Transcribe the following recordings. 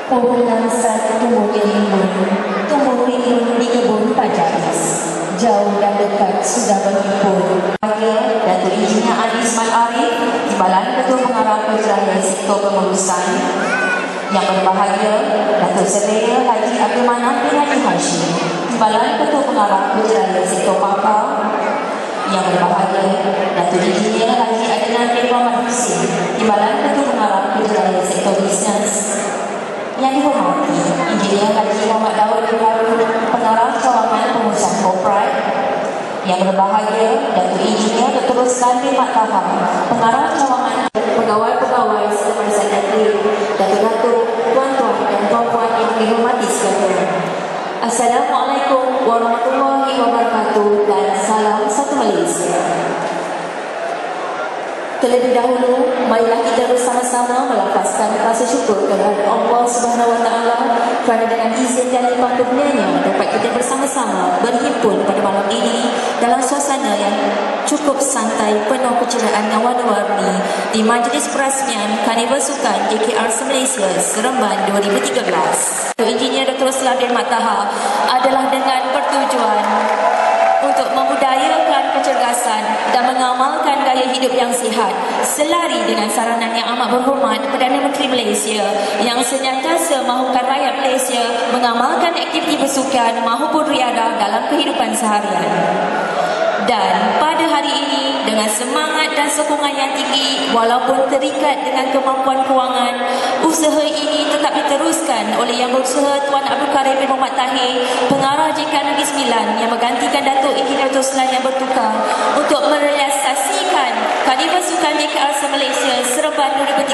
Pohon langsat tumbuh di rimbun, tumbuh rimbun di kebun Pajaris. Jauh dan dekat sudah berhimpun. Datuk Engineer Adi Ismail Arif, Timbalan Ketua Pengarah Pejabat Sektor Pengurusan. Yang berbahagia, Datuk Surveyor Haji Abdul Manaf bin Haji Hashim, Timbalan Ketua Pengarah Pejabat Sektor Papa. Yang berbahagia, Datuk Engineer Haji Adnan bin Muhammad Husin, Timbalan Ketua Pengarah Pejabat Sektor Bisnes. Yang dihormati, Engineer Haji Muhammad Daud bin Harun, Pengarah Cawangan Pengurusan Korporat. Yang berbahagia, Datuk Engineer Dr. Ruslan bin Mat Taha, Pengarah Cawangan Pegawai-Pegawai Serta Sekretari, Datuk-Datuk, Tuan-Tuan dan Puan-Puan yang dihormati sekalian. Assalamualaikum warahmatullahi wabarakatuh dan salam satu Malaysia. Terlebih dahulu, marilah kita bersama-sama melafazkan rasa syukur kepada Allah Subhanahu Wa Taala kerana dengan izin dan limpah kurnianya dapat kita bersama-sama berhimpun pada malam ini dalam suasana yang cukup santai penuh keceriaan yang warna-warni di Majlis Perasmian Karnival Sukan JKR Malaysia Seremban 2013. Engineer Dr. Ruslan bin Mat Taha adalah dengan bertujuan untuk memudayakan kecergasan dan mengamalkan gaya hidup yang sihat selari dengan saranan yang amat berhormat Perdana Menteri Malaysia yang senantiasa mahukan rakyat Malaysia mengamalkan aktiviti bersukan maupun riadah dalam kehidupan seharian. Dan pada hari ini dengan semangat dan sokongan yang tinggi walaupun terikat dengan kemampuan kewangan, usaha ini tetap diteruskan oleh Yang Berusaha Tuan Abdul Karim bin Muhammad Tahir, Pengarah JKR Negeri Sembilan yang menggantikan Datuk Engineer Ruslan yang bertukar untuk merealisasikan Karnival Sukan JKR Malaysia Seremban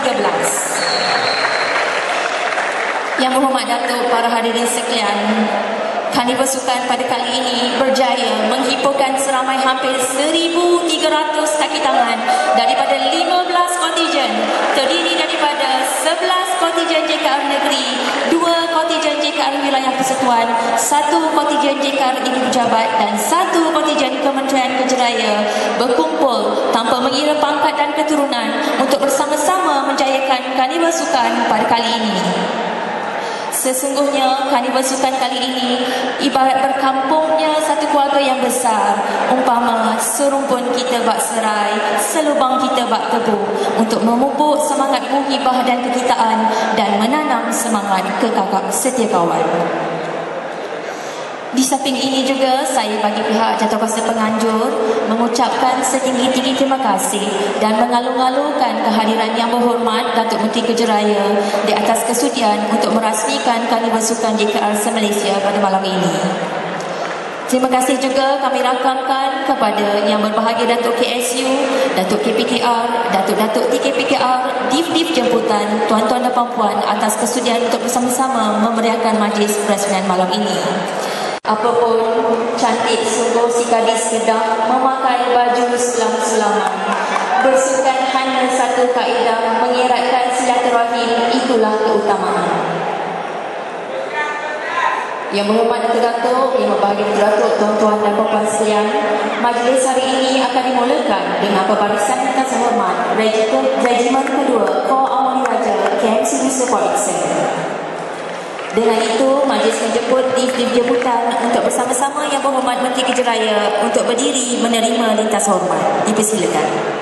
2013. Yang berhormat Datuk, para hadirin sekalian, Karnival Sukan pada kali ini berjaya menghimpurkan seramai hampir 1,300 kaki tangan daripada 15 kontijen, terdiri daripada 11 kontijen JKR Negeri, 2 kontijen JKR Wilayah Persekutuan, 1 kontijen JKR Ibu Pejabat dan 1 kontijen Kementerian Kejeraya berkumpul tanpa mengira pangkat dan keturunan untuk bersama-sama menjayakan Karnival Sukan pada kali ini. Sesungguhnya Karnival Sukan kali ini ibarat berkampungnya satu keluarga yang besar, umpama serumpun kita bak serai, selubang kita bak tebu untuk memupuk semangat muhibah dan kekitaan dan menanam semangat kekakak setia kawan. Di samping ini juga saya bagi pihak Jawatankuasa Penganjur mengucapkan setinggi-tinggi terima kasih dan mengalu-alukan kehadiran Yang Berhormat Datuk Menteri Kejeraya di atas kesudian untuk merasmikan Karnival Sukan JKR Malaysia pada malam ini. Terima kasih juga kami rakamkan kepada Yang Berbahagia Datuk KSU, Datuk KPKR, Datuk-Datuk TKPKR, Div-Div Jemputan, Tuan-Tuan dan Puan-Puan atas kesudian untuk bersama-sama memeriahkan majlis perasmian malam ini. Apapun cantik sungguh si gadis sedang memakai baju selam-selaman. Bersukan hanya satu kaedah, mengeratkan silaturahim, itulah keutamaan. Yang berhormat Datuk-Datuk, yang berbahagia Datuk, tuan-tuan dan puan-puan sekalian, majlis hari ini akan dimulakan dengan pembarisan atas hormat Regimen Kedua Kor Amoni Raja KMC Support Center. Dengan itu, majlis menjemput Div-Div Jemputan untuk bersama-sama Yang Berhormat Menteri Kejeraya untuk berdiri menerima lintas hormat. Dipersilakan.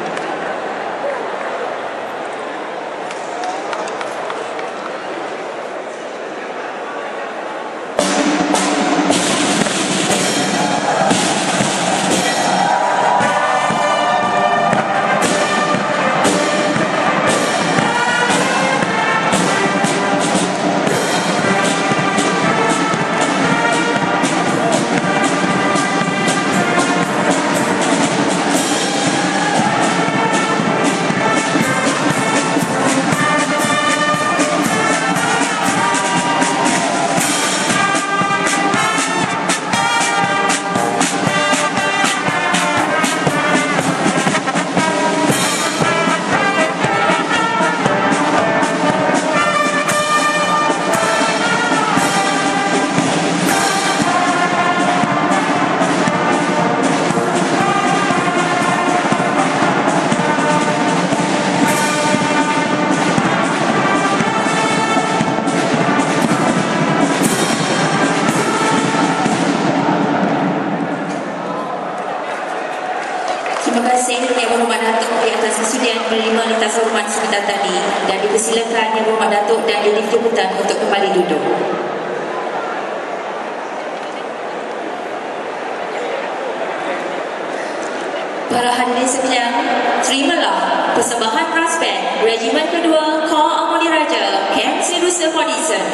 di atas kesudian menerima lintas hormat sebentar tadi dan dipersilakan Yang Berhormat Datuk dan Yang Jemputan untuk kembali duduk. Para hadirin sekalian, terimalah persembahan brass band Regimen Kedua Korps Amoni Raja Camp Sirusa Hodison.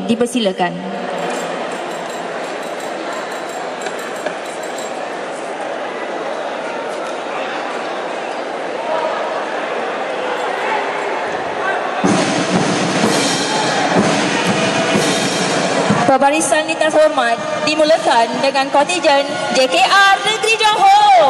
dipersilakan. Pembarisan yang terhormat dimulakan dengan kontijen JKR Negeri Johor.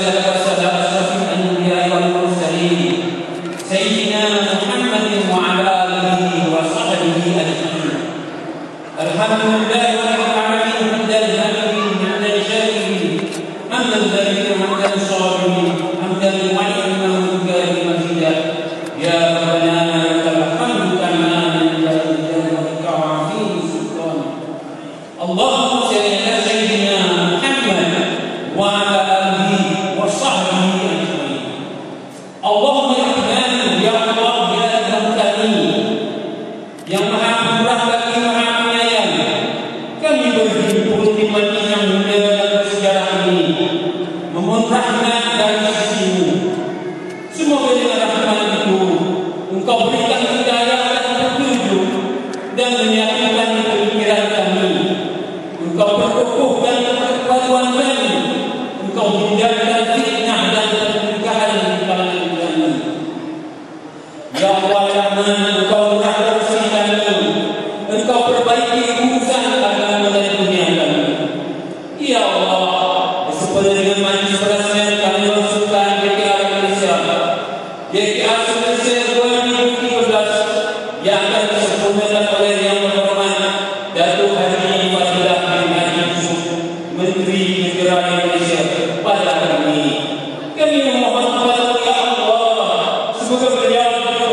والصلاة والسلام على أشرف الأنبياء والمرسلين سيدنا محمد وعلى آله وصحبه أجمعين. الحمد لله رب العالمين حمدا الحامدين حمدا الشاكرين حمدا الذاكرين حمدا الصابرين حمدا المعين والمكافئ مزيدا. يا ربنا لك الحمد كما ينبغي لجلالك وعظيم سلطانك. اللهم صل على سيدنا محمد وعلى آله وصحبه أجمعين. اللهم ya Allah ya Tuhan kami yang maha murah lagi maha penyayang, kami berhimpun di majlis yang mulia dan bersejarah ini memohon rahmat dari sisi-Mu. Semoga dengan rahmat itu Engkau berikan hidayah dan petunjuk dan menyatukan pemikiran kami. Engkau perkokohkan kekuatan kami. Engkau hindarkan fitnah dan permukaan di kalangan kami. Ya Allah, ya Rahman, Engkau murah bersih kami. Engkau perbaiki urusan agama dan dunia kami. Ya Allah, sesuai dengan majlis perasaan kami masukkan GKR Malaysia. GKR Malaysia 2013 yang akan disempurnakan oleh Yang Berhormat Datuk Haji Fadilah bin Haji Yusof, Menteri Negara Malaysia pada hari ini. Kami memohon kepada Ya Allah, semoga beliau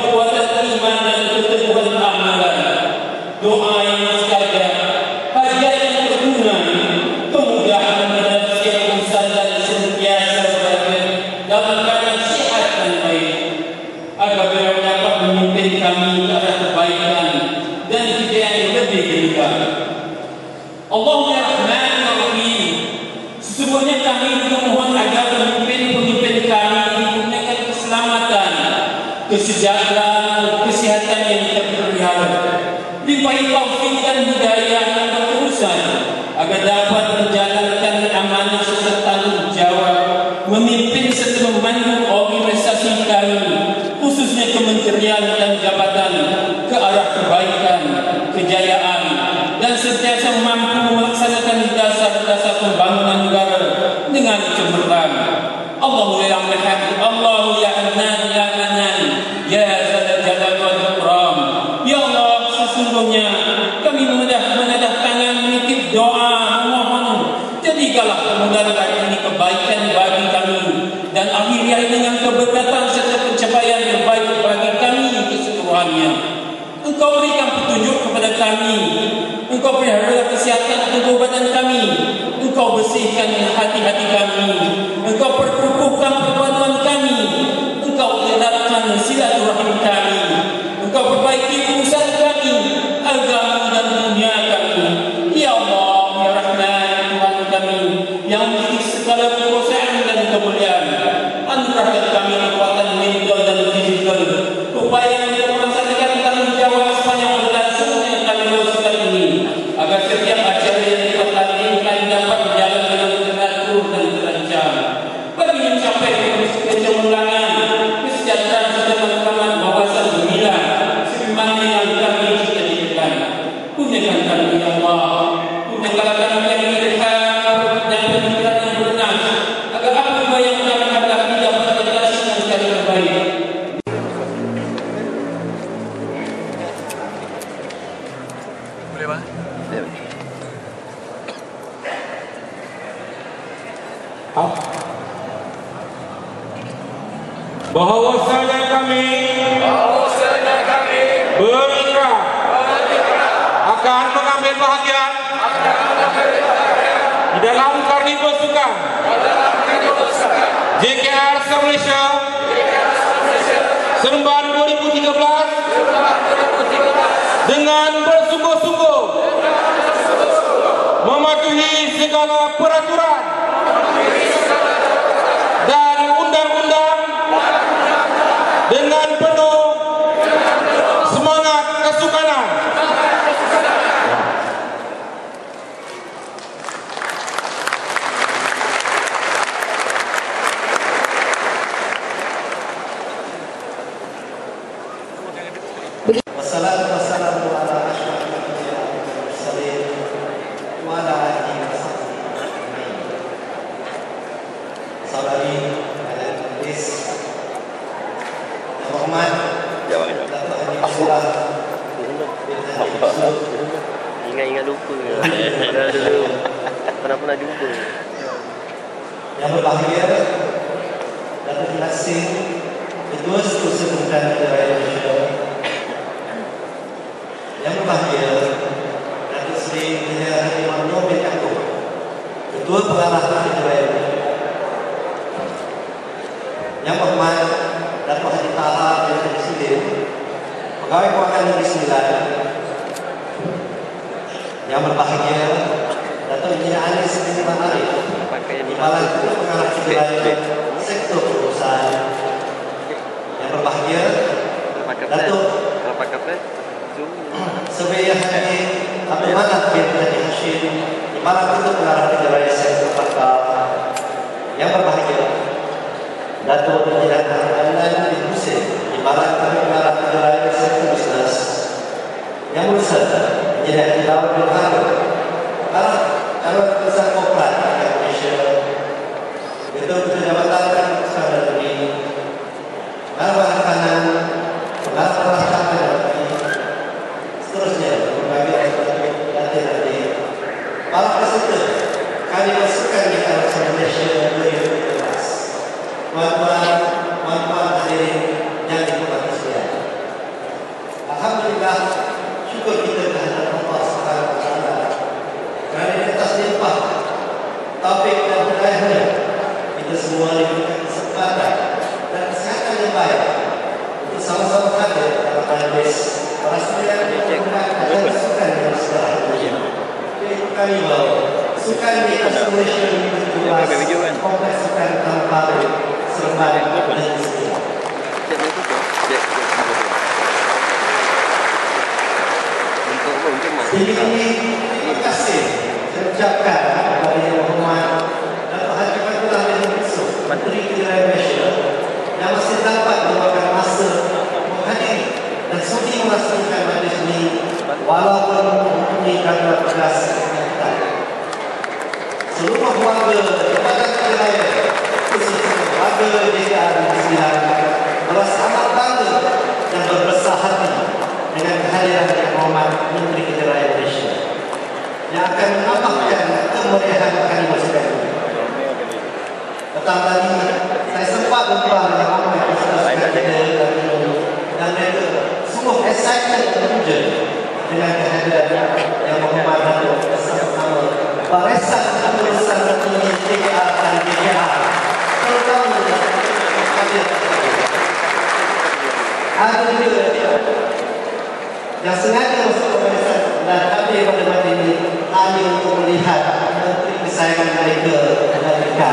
doa yang mustajab, hajat yang berguna, kemudahan dan urusan dan sentiasa berada dalam keadaan sihat dan baik, agar beliau dapat memimpin kami ke arah kebaikan dan kejayaan yang lebih berlimpah. Allahumma ya Rahman ya Rahim, sesungguhnya kami juga mohon agar pemimpin-pemimpin kami dikurniakan keselamatan, kesejahteraan, kesihatan yang terpelihara, limpahi taufik dan hidayah yang berurusan agar dapat menjalankan amanah serta tanggung jawab memimpin serta memandu organisasi kami, khususnya kementerian dan jabatan, ke arah kebaikan, kejayaan dan sentiasa mampu melaksanakan dasar-dasar pembangunan negara dengan cemerlang. Allahu ya Muhammad, Allahu ya Hanan ya Hanan ya Zat Jalal wal Ikram. Ya Allah, sesungguhnya kami menadah tangan menitip doa memohon, jadikanlah kemudahan hari ini kebaikan bagi kami dan akhirnya dengan keberkatan serta pencapaian yang baik bagi kami keseluruhannya. Engkau berikan petunjuk kepada kami, Engkau pelihara kesihatan tubuh badan kami, Engkau bersihkan hati-hati kami, Engkau perkukuhkan perpaduan kami, Engkau edarkan silaturahim kami, Engkau perbaiki urusan kami, agama dan dunia kami. Ya Allah, ya Rahman, Tuhan kami yang memiliki segala kekuasaan dan kemuliaan, anugerahkan kami kekuatan mental dan fizikal, upaya untuk melaksanakan tanggung jawab sepanjang berlangsungnya kami lakukan ini, agar setiap acara yang kita tandingkan dapat berjalan dengan teratur dan lancar, bagi mencapai kecemerlangan, kesejahteraan serta kemakmuran wawasan gemilang sebagaimana yang kami cita-citakan. Kurniakan kami ya Allah, kurniakanlah kami yang ilham dan pemikiran yang benar, agar apa yang kami hadapi dapat dilaksanakan secara terbaik. Boleh bang? Bahawasanya kami berikrar akan mengambil bahagian di dalam karni pasukan GKR Malaysia Seremban 2013 dengan bersungguh-sungguh mematuhi segala peraturan dan undang-undang dengan penuh semangat kesukanan. Wassalamualaikum warahmatullahi wabarakatuh. Ingat-ingat lupa. Dah dulu pernah jumpa. Yang berbahagia Datuk Nasir, Ketua Seterusnya Kementerian Negara Indonesia. Yang berbahagia Datuk Seri Dr. Haji Nur bin Yaakob, Ketua Pengarah Negara Indonesia. Yang berhormat Datuk Haji Taha bin Haji Sidin, Pegawai Kewangan Negeri Sembilan. Yang berbahagia Datuk Engineer Anis bin Arif, Kepala Ketua Pengarah Negara Sektor Perusahaan. Yang berbahagia Datuk Surveyor Haji Abdul Manaf bin Haji Hashim, Kepala Ketua Pengarah Negara Sektor Bakal. Yang berbahagia Datuk Engineer Adnan bin Hussein, Kepala Ketua Pengarah Negara Sektor Bisnes. Yang berusaha Engineer Hidawat bin Harun, Kepala Calon Perusahaan Korporat Indonesia. Ketua Jabatan Pengarah Negeri, Pengarah Kanan, Pengarah Pertahanan Negeri, seterusnya berbagai latih-latih. Para peserta kami masukkan di Alam Malaysia 2017. Tuan-tuan hadirin yang dihormati sekalian. Alhamdulillah, syukur kita kehadiran Allah Subhanahu wa taala. Kerana di atas limpah taufik dan hidayahnya, kita semua diberikan kesempatan dan kesehatan yang baik untuk sama-sama hadir dalam majlis para sekalian dan sukan yang seterusnya. Yaitu Karnival Sukan di Atas Malaysia 2017, Kompleks Sukan Taman Baru, Seremban Negeri Sembilan. Sedikit ini, terima kasih saya ucapkan kepada Yang Berhormat Datuk Haji Fatullah bin Yusuf, Menteri Negara Malaysia, yang masih dapat meluangkan masa menghadiri dan sudi melaksanakan majlis ini walaupun mempunyai kadar pedas kita. Seluruh warga Badan Raya, khususnya warga DKR Negeri Sembilan, merasa amat bangga dan berbesar hati dengan kehadiran Yang Berhormat Menteri Negara Indonesia yang akan menambahkan kemeriahan Karnival Sukan ini. Petang tadi saya sempat berjumpa dengan ramai peserta dan mereka sungguh excited dan terpuja dengan kehadiran Yang Berhormat Datuk bersama-sama Barisan Perusahaan Tertinggi DKR dan DKR, terutama ada juga yang sengaja masuk ke barisan dan hadir pada malam ini hanya untuk melihat menteri kesayangan mereka dan dekat.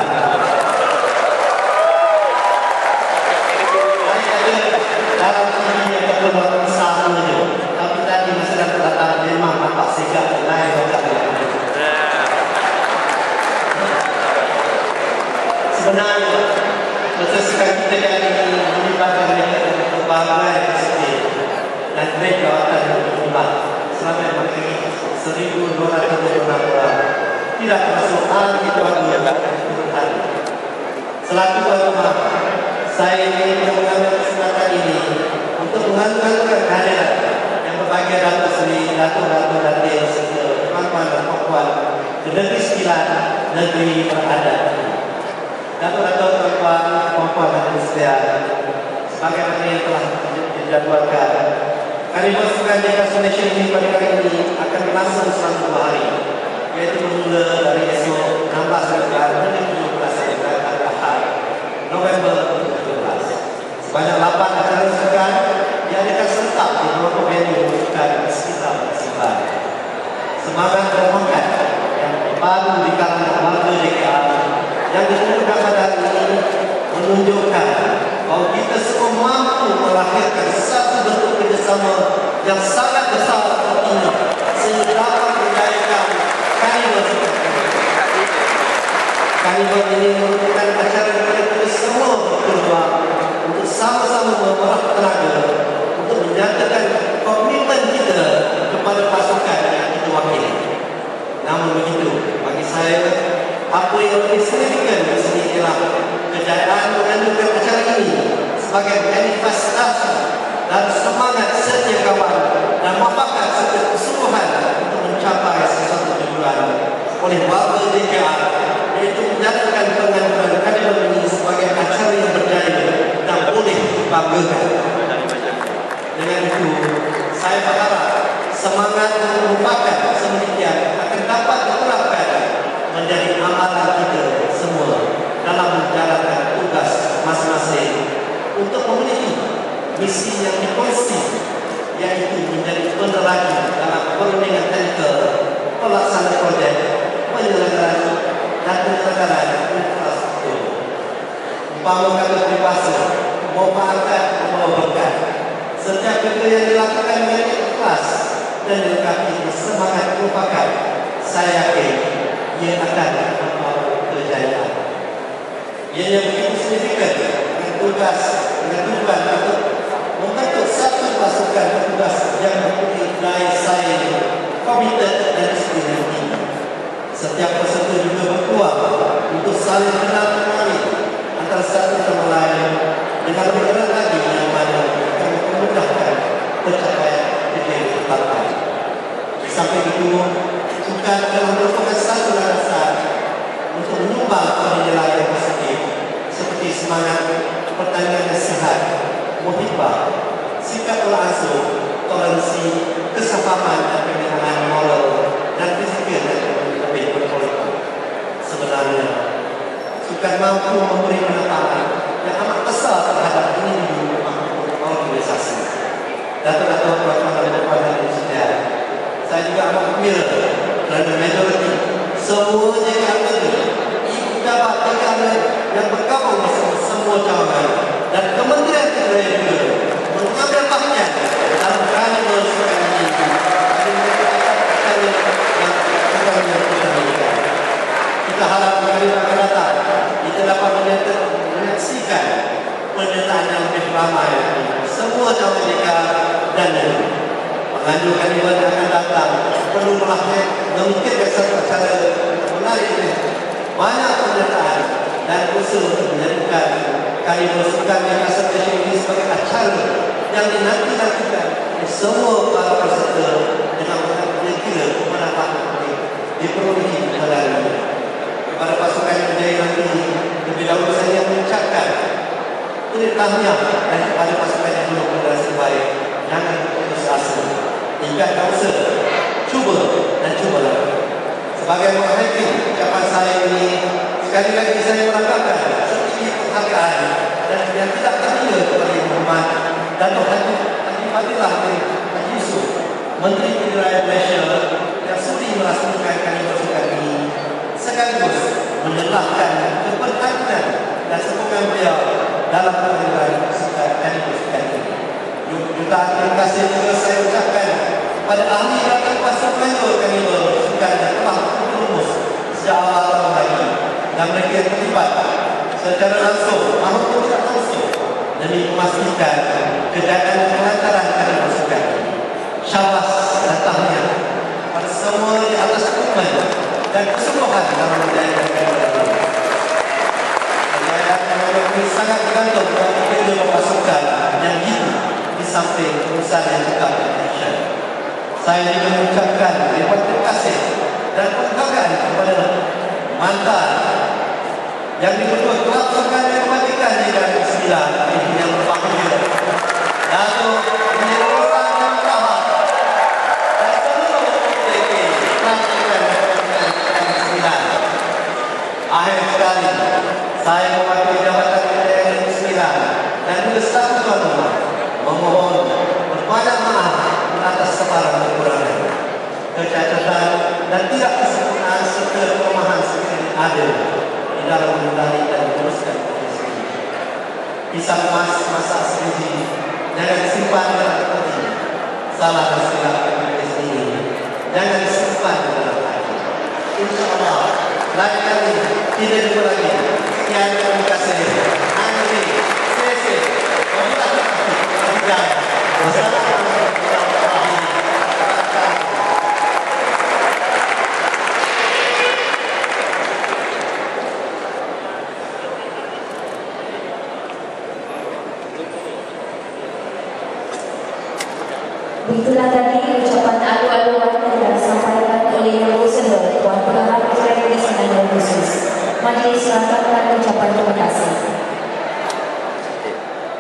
Dalam ini yang terlalu besar saja, tapi tadi masalah datang memang nampak segak lain macam itu. Sebenarnya kesesuaian kita kali ini melibatkan mereka dengan berbagai aspek dan mereka akan terlibat selama ini 1,226 orang. Tidak termasuk ahli tuan-tuan dan hari. Selaku tuan rumah, saya ingin mengambil kesempatan ini untuk mengaturkan kehadiran yang berbahagia Datuk Seri, Datuk-Datuk Datin serta tuan-tuan dan puan ke Negeri Sembilan, negeri beradat. Datuk-Datuk tuan-tuan, puan dan sekalian, sebagaimana yang telah dijadualkan, Karnival Sukan di Atas Malaysia ini pada kali ini akan berlangsung selama 2 hari, iaitu bermula dari esok 16 hingga 17 Ahad November 2017. Sebanyak 8 acara sukan diadakan serentak di beberapa venue sukan di sekitar Sembilan. Semangat dan hormat yang baru di kalangan warga DKR yang ditunjukkan pada hari ini menunjukkan bahawa kita semua mampu melahirkan satu bentuk kerjasama yang sangat besar ini sehingga dapat menjayakan Karnival Sukan. Karnival ini merupakan acara kepada kita semua berpeluang untuk sama-sama memerah tenaga untuk menyatakan komitmen kita kepada pasukan yang kita wakili. Namun begitu, bagi saya, apa yang lebih signifikan di sini ialah kejayaan mengajukan acara ini sebagai manifestasi dan semangat setia kawan dan muafakat serta yang merupakan sedemikian akan dapat diterapkan menjadi amalan kita semua dalam menjalankan tugas masing-masing untuk memenuhi misi yang dikongsi, yaitu menjadi peneragi dalam perundingan teknikal, pelaksanaan projek, penyelenggaraan dan penyelenggaraan infrastruktur. Umpama kata peribahasa, memanfaatkan berkat. Setiap kerja yang dilakukan dengan ikhlas dan dilengkapi semangat merupakan, saya yakin ia akan membawa kejayaan. Ia yang begitu signifikan dengan tugas, dengan tujuan untuk membentuk satu pasukan petugas yang mempunyai daya saing, komited dan disiplin tinggi. Setiap peserta juga berpeluang untuk saling kenal mengenali antara satu sama lain dengan lebih erat lagi yang mana akan memudahkan pencapaian yang ditetapkan. Sampai itu, bukan dalam merupakan satu landasan untuk menyumbang nilai yang positif seperti semangat pertanian yang sehat, muhibah, sikap berlangsung, toleransi, kesabaran dan pembinaan moral dan fisikal yang lebih berkualitas. Sebenarnya, bukan mampu memberi manfaat yang amat besar terhadap individu maupun organisasi. Data-data peraturan pada Indonesia, saya juga amat gembira kerana majoriti semuanya yang ada ibu jabat yang bergabung bersama semua cawangan dan kementerian terkait juga mengambil bahagian dalam carnival sekarang ini. Kita harap kali akan datang kita dapat menyaksikan penyertaan yang lebih ramai semua cawangan mereka dan menganjurkan ibadah akan datang perlu memikirkan satu cara menarik ini banyak penyertaan dan usaha untuk menjadikan carnival sukan yang asal ini sebagai acara yang dinanti-nantikan oleh semua para peserta dengan mengambil kira kemanfaatan diperolehi melalui kepada pasukan yang berjaya nanti. Lebih dahulu saya mengucapkan tahniah dan kepada pasukan yang belum berhasil baik, jangan putus asa, tingkatkan usaha, cuba dan cubalah. Sebagai mengakhiri ucapan saya ini, sekali lagi saya merangkapkan setinggi penghargaan dan yang tidak ternilai kepada Yang Berhormat Datuk Haji Fadilah bin Haji Yusof, Menteri Pendidikan Malaysia yang sudi merasmikan carnival sukan ini, sekaligus menyerahkan keberhasilan dan sokongan beliau dalam penyelenggaraan carnival sukan ini. Jutaan terima kasih juga saya ucapkan pada ahli dan pasukan carnival sukan yang telah merumus sejak awal tahun lagi dan mereka yang terlibat secara langsung maupun tidak langsung demi memastikan kejayaan dan kelancaran carnival sukan. Syabas dan tahniah pada semua di atas komitmen dan kesungguhan dalam menjalankan carnival ini. Kejayaan ini sangat bergantung pada kerja pasukan yang itu di samping urusan yang tetap Indonesia. Saya juga mengucapkan terima kasih dan penghargaan kepada mantan yang dibentuk kelab sukan yang mematikan di Negara Sembilan yang berbahagia Datuk Menerosan dan Tahap dan seluruh PTK kelab sukan yang Sembilan. Akhir sekali, saya mewakili jabatan Negara Sembilan dan juga staf tuan rumah memohon berbanyak maaf atas sebarang kekurangan, kecacatan dan tidak kesempurnaan serta kelemahan sekali ada di dalam mengendali dan meneruskan proses ini. Pisang emas masa sendiri jangan disimpan dalam hati. Salah dan silap proses ini jangan disimpan dalam hati. InsyaAllah lain kali tidak jumpa lagi. Sekian, terima kasih. Andri, Sese, wabillahi taufiq. Wassalamualaikum. Begitulah tadi ucapan alu-aluan yang disampaikan oleh Yang Bersama Tuan Pengarah Kerajaan Islam Khusus. Majlis melakukan ucapan terima kasih.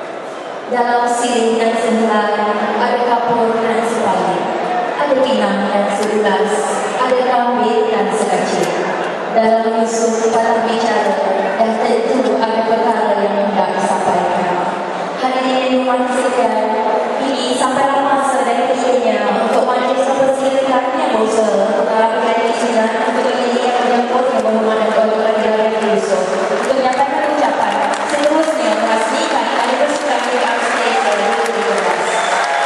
Dalam siling dan sentuhan ada kapur dan sepali, ada pinang dan seulas, ada kambing dan sekecil. Dalam Yusuf patah bicara dan tentu ada perkara yang hendak disampaikan. Hadirin yang sekalian, ini sampailah masa dan ketikanya untuk majlis mempersilakan yang berusaha mengalami keinginan untuk menjadi yang menjemput yang berhormat dan kewajiban dari Yusuf untuk menyampaikan ucapan seterusnya merasmikan ada bersukan di Upstate 2013.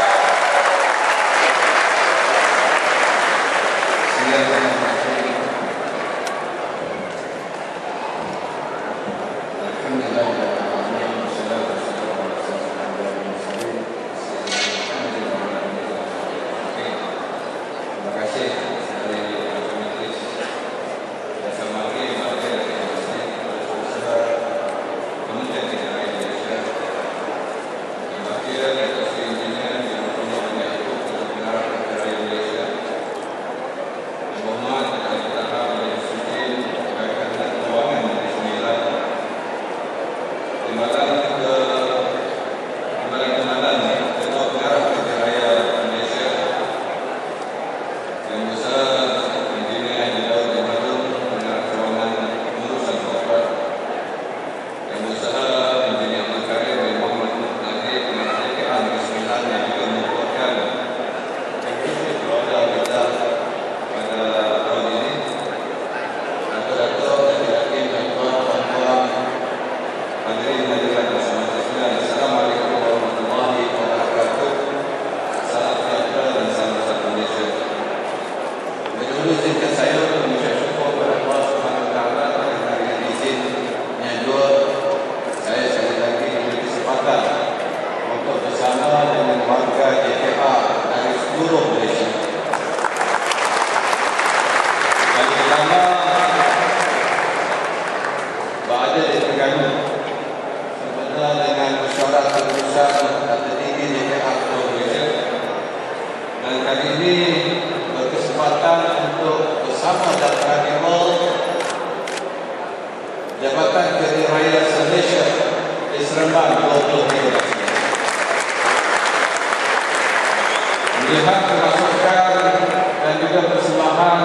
Melihat kemasukan dan juga persembahan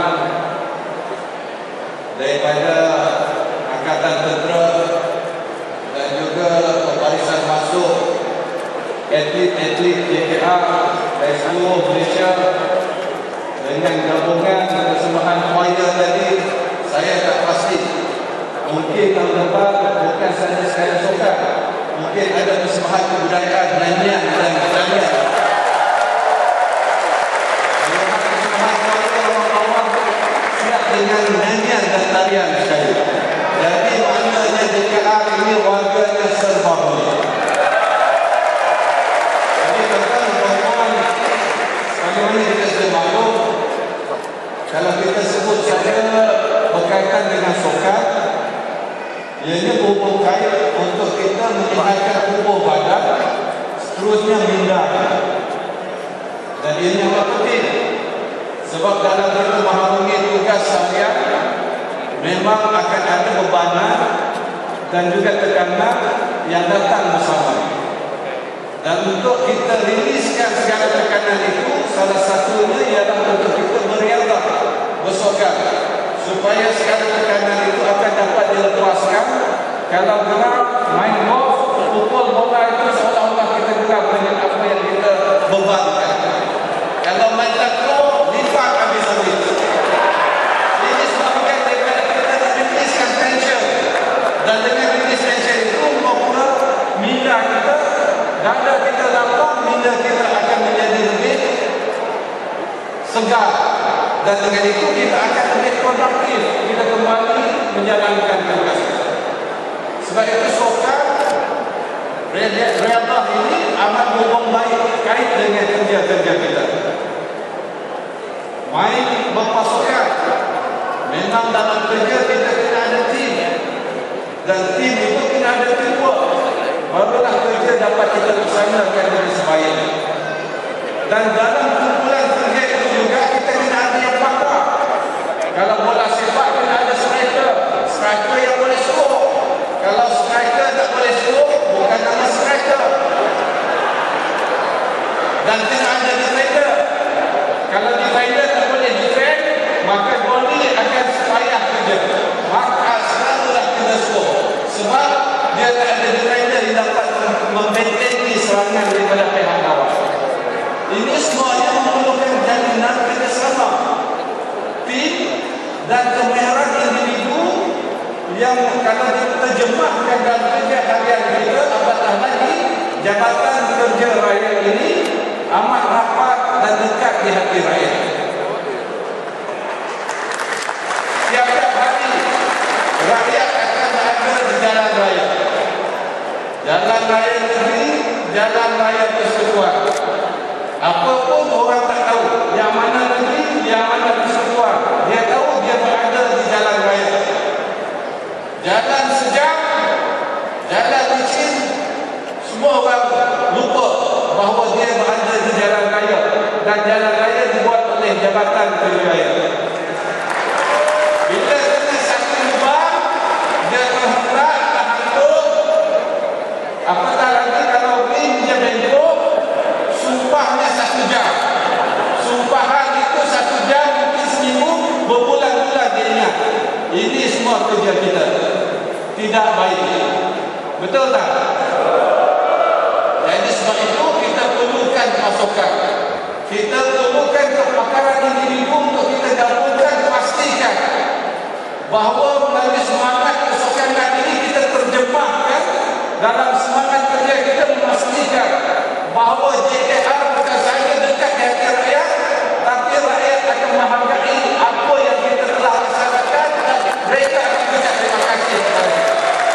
daripada Angkatan Tentera dan juga barisan masuk atlet-atlet JKA dari seluruh Malaysia dengan gabungan persembahan choir tadi, saya tak pasti. Mungkin tahun depan bukan saja sekadar sokan, mungkin ada persembahan kebudayaan, nyanyian dan tarian. Dengan nyanyian dan tarian sekali. Jadi maknanya JKA ini warganya serba boleh. Jadi tuan-tuan, bagaimana kita sudah maklum, kalau kita sebut saja berkaitan dengan sokan, ianya berhubung kait untuk kita meningkatkan tubuh badan, seterusnya minda. Dan ianya amat penting. Sebab dalam kita memahami tugas seharian, memang akan ada bebanan dan juga tekanan yang datang bersama. Dan untuk kita riliskan segala tekanan itu, salah satunya ialah untuk kita beriadah, bersokan, supaya segala tekanan itu akan dapat dilepaskan. Kalau gerak, main golf, pukul bola itu seolah-olah kita gerak dengan apa yang kita bebankan. Kalau main takraw, lipat habis-habis. Ini sebabkan daripada kita riliskan tension. Dan dengan rilis tension itu, maka minda kita, dada kita lapang, minda kita akan menjadi lebih segar. Dan dengan itu kita akan lebih produktif. Kita kembali menjalankan tugas kita. Sebab itu sokan, riadah ini amat berhubung baik kait dengan kerja-kerja kita. Main berpasukan. Memang dalam kerja kita kena ada tim. Dan tim itu kena ada teamwork. Barulah kerja dapat kita laksanakan dengan sebaik. Dan dalam kumpulan kerja itu juga kita kena ada yang pakar. Kalau bola sepak kena ada striker. Striker yang boleh skor. Kalau striker tak boleh skor, bukan nama striker. Dan kena ada defender. Kalau defender tak boleh dan kemahiran individu yang kalau diterjemahkan dalam kerja harian kita, apatah lagi Jabatan Kerja Rakyat ini amat rapat dan dekat di hati rakyat. Tiap-tiap hari rakyat akan berada di jalan raya. Jalan raya negeri, jalan raya persekutuan. Apapun orang tak tahu, yang mana negeri, yang mana persekutuan. Dia tahu dia berada di jalan raya. Jalan sejam, jalan licin, semua orang lupa bahawa dia berada di jalan raya. Dan jalan raya dibuat oleh Jabatan Kerja Raya. Bila kena satu lubang, dia terhentak, terhantuk. Apatah lagi kalau rim dia bengkok, sumpahnya 1 jam. Sumpahan itu 1 jam, mungkin seminggu, berbulan-bulan dia ingat. Ini semua kerja kita. Tidak baik. Betul tak? Jadi sebab itu kita perlukan pasukan. Kita perlukan kepakaran individu untuk kita gabungkan, pastikan bahawa melalui semangat kesukanan ini kita terjemahkan dalam semangat kerja kita, memastikan bahawa JKR bukan sahaja dekat di hati rakyat, tapi rakyat akan menghargai apa yang kita telah laksanakan dan mereka akan ucap terima kasih kepada kita.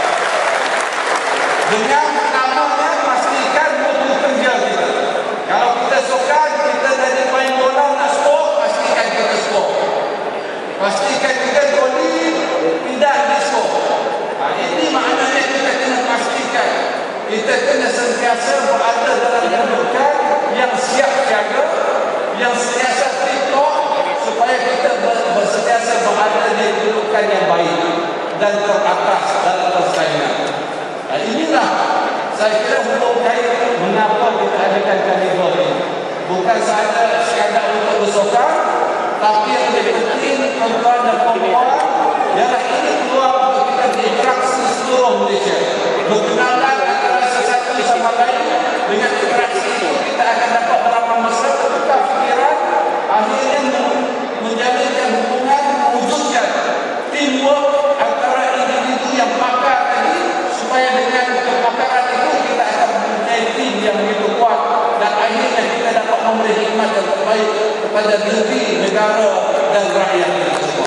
Dengan namanya pastikan mutu kerja kita. Kalau kita sukan, kita tadi main bola nak skor, pastikan kita skor. Pastikan kita goli, tidak di skor. Ini maknanya kita kena pastikan. Kita kena sentiasa berada dalam kedudukan yang siap jaga, yang sentiasa tiktok, supaya kita sentiasa berada di kedudukan yang baik dan teratas dalam persaingan. Inilah saya kira hukum kait mengapa kita adakan karnival ini. Bukan sahaja sekadar untuk bersokan, tapi yang lebih penting tuan-tuan dan puan-puan, ialah ini peluang untuk kita berinteraksi seluruh Malaysia. Berkenalan antara sesatu sama lain. Dengan interaksi itu kita akan dapat berapa mesra bertukar fikiran, akhirnya menjalinkan hubungan, mewujudkan teamwork antara individu yang pakar tadi, supaya dengan kepakaran itu kita akan mempunyai tim yang begitu kuat dan akhirnya kita dapat memberi khidmat yang terbaik kepada negeri, negara dan rakyat kita semua.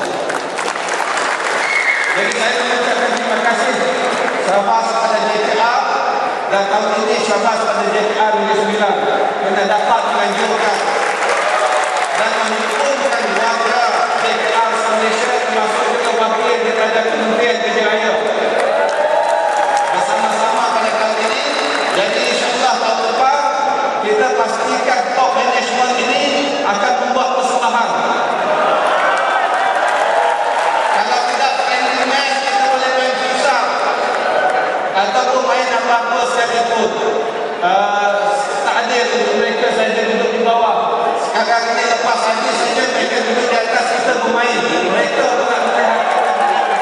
Jadi saya mengucapkan terima kasih syabas kepada JKR, dan tahun ini syabas kepada JKR Negeri Sembilan kerana dapat menganjurkan dan mengumpulkan warga JKR Malaysia termasuk juga wakil daripada Kementerian Kerja Raya bersama-sama pada tahun ini. Jadi insyaAllah tahun depan kita pastikan top management ini akan membuat persembahan. Kalau tidak friendly match, kita boleh main futsal ataupun main apa-apa sekalipun. Tak adil untuk mereka saja duduk di bawah. Sekarang ini lepas habis saja mereka duduk di atas, kita bermain. Mereka pun nak melihatkan.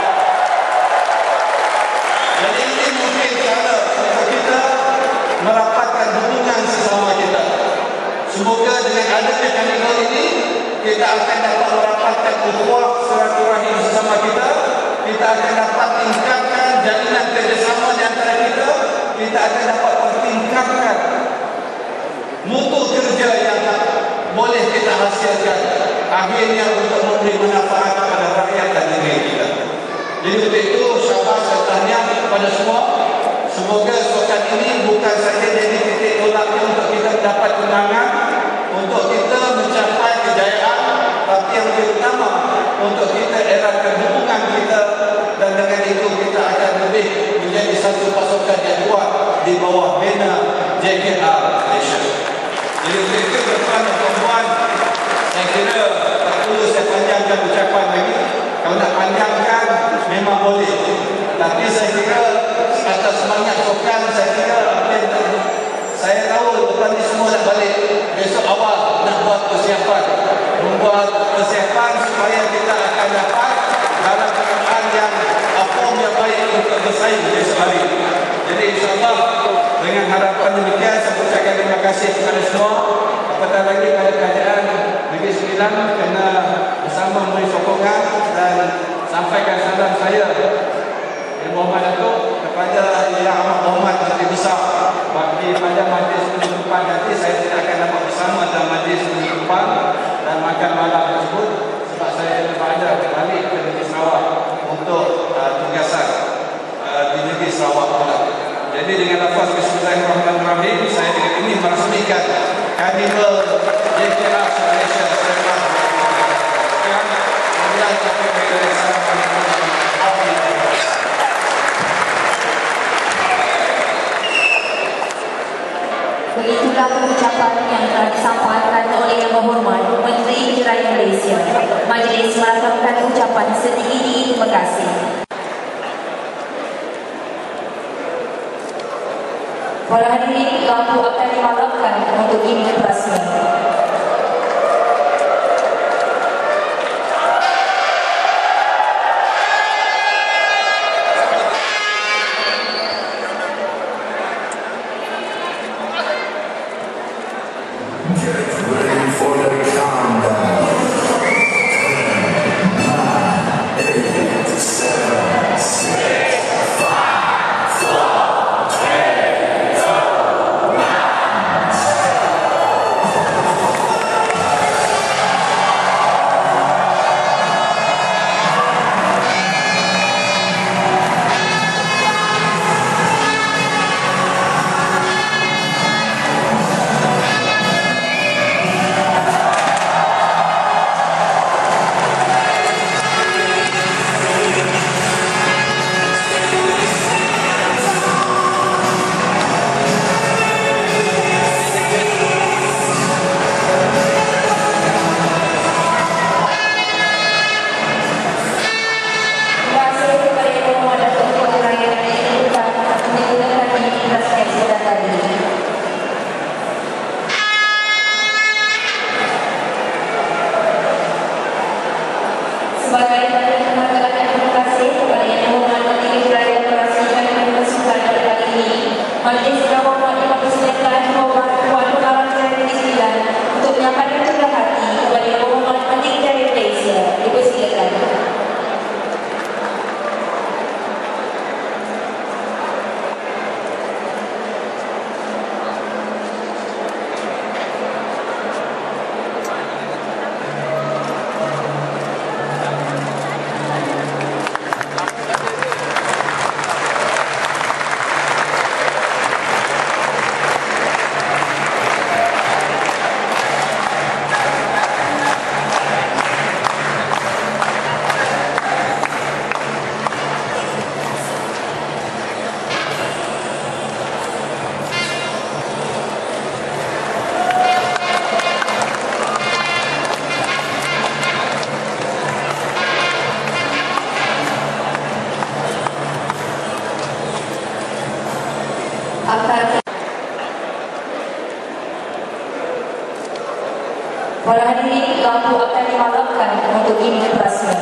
Jadi ini mungkin cara untuk kita merapatkan hubungan sesama kita. Semoga dengan adanya karnival ini kita akan dapat merapatkan ukhuwah silaturahim sesama kita. Kita akan dapat tingkatkan jalinan kerjasama di antara kita. Kita akan dapat pertingkatkan mutu kerja yang boleh kita hasilkan, akhirnya untuk memberi manfaat kepada rakyat dan negeri kita. Jadi untuk itu syabas dan tahniah kepada semua. Semoga sukan ini bukan saja jadi titik tolaknya untuk kita mendapat kemenangan, untuk kita mencapai kejayaan, tapi yang lebih utama untuk kita eratkan hubungan kita, dan dengan itu kita akan lebih menjadi satu pasukan yang kuat di bawah bina JKR Malaysia. Jadi untuk itu tuan-tuan dan puan-puan, saya kira tak perlu saya panjangkan ucapan lagi. Kalau nak panjangkan memang boleh, tapi saya kira atas semangat sukan, saya kira saya tahu lepas ni semua nak balik. Besok awal nak buat persiapan, membuat persiapan supaya kita akan dapat dalam keadaan yang form yang baik untuk bersaing besok hari. Jadi insyaAllah dengan harapan demikian saya ucapkan terima kasih kepada semua. Apatah lagi pada kerajaan Negeri Sembilan kerana bersama memberi sokongan dan balik ke negeri Sarawak untuk tugasan di negeri Sarawak pula. Jadi dengan lafaz Bismillahirrahmanirrahim, saya dengan ini merasmikan Karnival JKR Malaysia Seremban. Sekian, kemudian sampai ke Assalamualaikum. Begitulah pengucapan yang telah disampaikan oleh Yang Berhormat Menteri Kejurayaan Malaysia. Majlis merakamkan ucapan setinggi-tinggi terima kasih. Para hadirin, lampu akan dimadamkan untuk imigrasi. Sebagai penyelenggara demokrasi kepada Yang Berhormat Menteri Kejurayaan Malaysia dan Pemasukan pada kali ini, Majlis Yang Berhormat mempersilakan Puan Pengarah Kejurayaan Negeri Sembilan untuk menyampaikan cakap hati kepada Yang Berhormat Menteri Kejurayaan Malaysia. Dipersilakan. Para hadirin, lampu akan dimadamkan untuk imigrasi.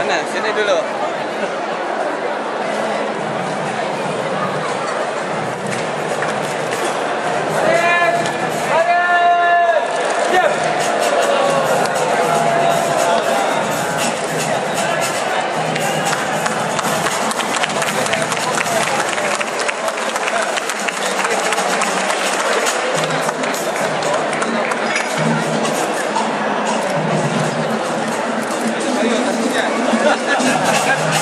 Mana? Sini dulu. Ayo,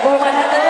Hormat